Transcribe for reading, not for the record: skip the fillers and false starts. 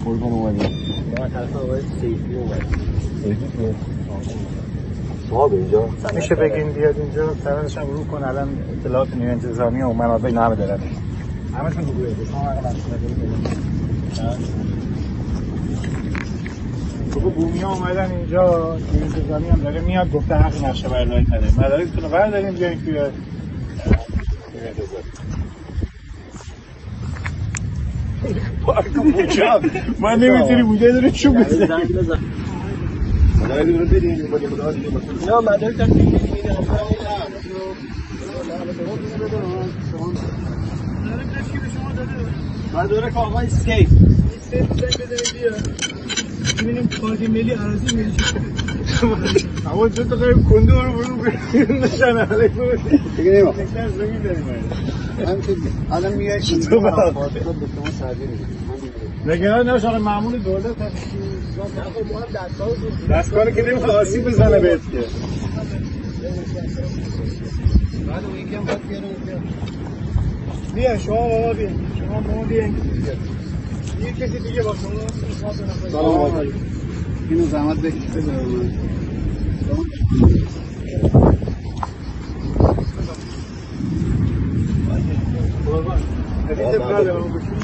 قربان اومدیم. ما طرف آقای سیفی اومدیم. سیفی که صاحب اینجا میشه بگین بیاد اینجا سرانش هم رو کن الان اطلاعات نیروی انتظامی و منابع اینا همه دارن همشون رو گویه بگو بومی ها اومدن اینجا نیروی انتظامی هم داره میاد گفته حق نقشه برداری نداریم مدارکتون رو برداریم بیاییم توی نیروی انتظامی پارک بوجا من نمیتونی بوجا داره چوب بزن مدارک رو بدین با خدا دیگه نه مدارک دارم مدارک آقای سیف سیف بزنید بیا ببینیم پارک ملی اراضی ملی اما چون تو قریب کنده رو برو نشانه علیکم دیگه نمیم زمین داریم الان میگه چطور نگران نباش آقای مأمور دولت دستگاه که نمیخواد آسیب بزنه بهت که بعد اون یکی هم باید بیا شما بابا بیا شما بابا بیا یه کسی دیگه با شما سلام اینو زحمت بکش بده